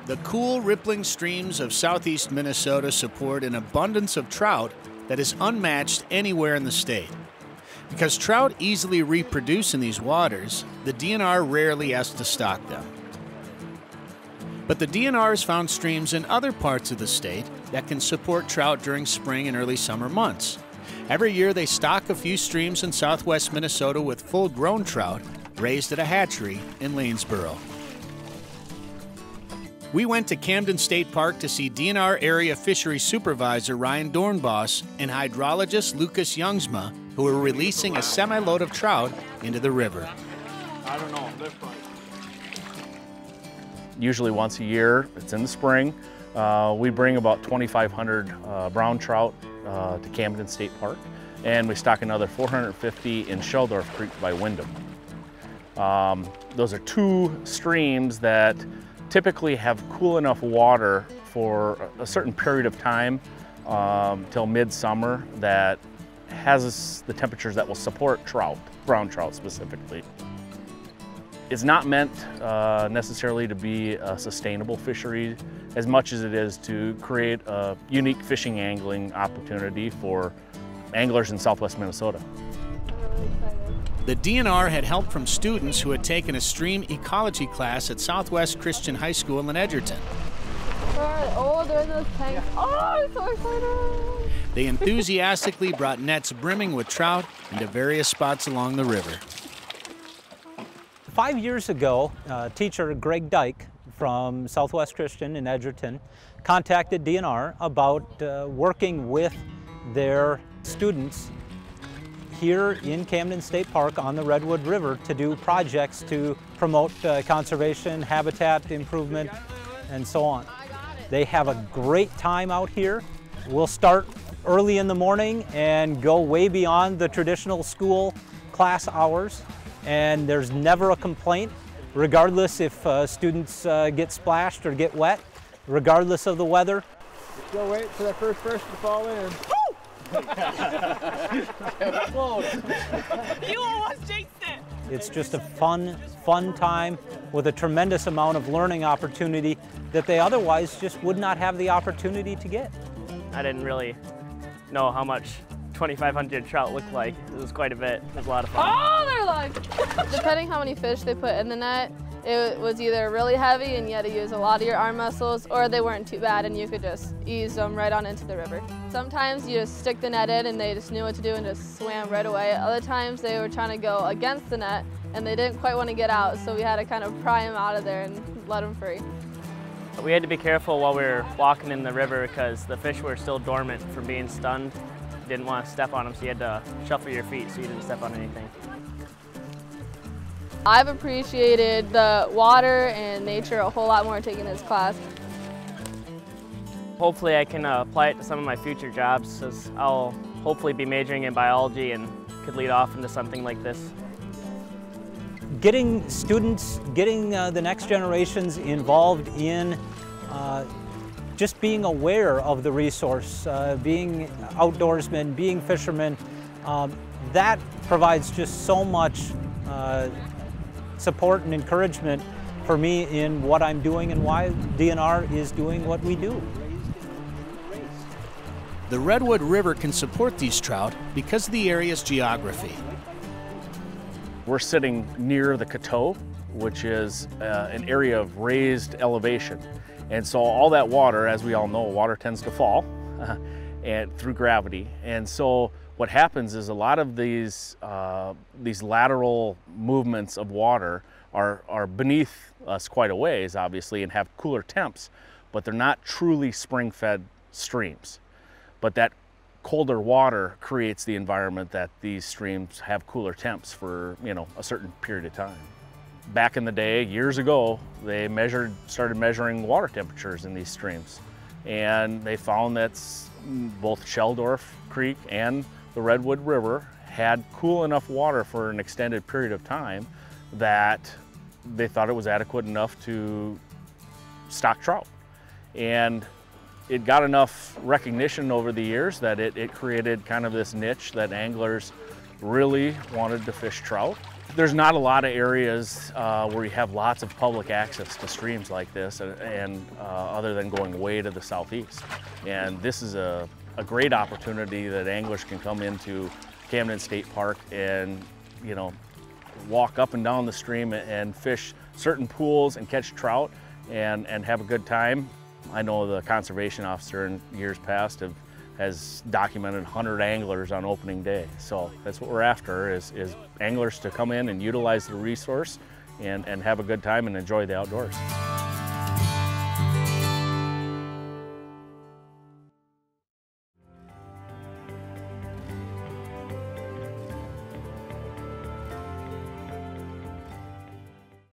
The cool, rippling streams of southeast Minnesota support an abundance of trout that is unmatched anywhere in the state. Because trout easily reproduce in these waters, the DNR rarely has to stock them. But the DNR has found streams in other parts of the state that can support trout during spring and early summer months. Every year they stock a few streams in southwest Minnesota with full-grown trout raised at a hatchery in Lanesboro. We went to Camden State Park to see DNR Area Fisheries Supervisor Ryan Dornbos and hydrologist Lucas Youngsma, who are releasing a semi-load of trout into the river. I don't know, this one. Usually once a year, it's in the spring. We bring about 2,500 brown trout to Camden State Park, and we stock another 450 in Sheldorf Creek by Windham. Those are two streams that typically have cool enough water for a certain period of time till midsummer that has the temperatures that will support trout, brown trout specifically. It's not meant necessarily to be a sustainable fishery as much as it is to create a unique fishing angling opportunity for anglers in southwest Minnesota. The DNR had help from students who had taken a stream ecology class at Southwest Christian High School in Edgerton. Oh, there's those tanks. Oh, I'm so excited. They enthusiastically brought nets brimming with trout into various spots along the river. 5 years ago, teacher Greg Dyke from Southwest Christian in Edgerton contacted DNR about working with their students here in Camden State Park on the Redwood River to do projects to promote conservation, habitat improvement, and so on. They have a great time out here. We'll start early in the morning and go way beyond the traditional school class hours, and there's never a complaint, regardless if students get splashed or get wet, regardless of the weather. Still wait for that first person to fall in. You almost jinxed it! It's just a fun time with a tremendous amount of learning opportunity that they otherwise just would not have the opportunity to get. I didn't really know how much 2,500 trout looked like. It was quite a bit. It was a lot of fun. Oh, they're alive! Depending how many fish they put in the net, it was either really heavy and you had to use a lot of your arm muscles, or they weren't too bad and you could just ease them right on into the river. Sometimes you just stick the net in and they just knew what to do and just swam right away. Other times they were trying to go against the net and they didn't quite want to get out, so we had to kind of pry them out of there and let them free. We had to be careful while we were walking in the river because the fish were still dormant from being stunned. You didn't want to step on them, so you had to shuffle your feet so you didn't step on anything. I've appreciated the water and nature a whole lot more taking this class. Hopefully I can apply it to some of my future jobs, as I'll hopefully be majoring in biology and could lead off into something like this. Getting students, getting the next generations involved in just being aware of the resource, being outdoorsmen, being fishermen, that provides just so much support and encouragement for me in what I'm doing and why DNR is doing what we do. The Redwood River can support these trout because of the area's geography. We're sitting near the Coteau, which is an area of raised elevation. And so all that water, as we all know, water tends to fall and through gravity. And so what happens is a lot of these lateral movements of water are beneath us quite a ways, obviously, and have cooler temps, but they're not truly spring-fed streams. But that colder water creates the environment that these streams have cooler temps for, a certain period of time. Back in the day, years ago, they started measuring water temperatures in these streams. And they found that both Sheldorf Creek and the Redwood River had cool enough water for an extended period of time that they thought it was adequate enough to stock trout. And it got enough recognition over the years that it created kind of this niche that anglers really wanted to fish trout. There's not a lot of areas where you have lots of public access to streams like this, and other than going way to the southeast. And this is a great opportunity that anglers can come into Camden State Park and, you know, walk up and down the stream and fish certain pools and catch trout and have a good time. I know the conservation officer in years past has documented 100 anglers on opening day. So that's what we're after, is anglers to come in and utilize the resource and have a good time and enjoy the outdoors.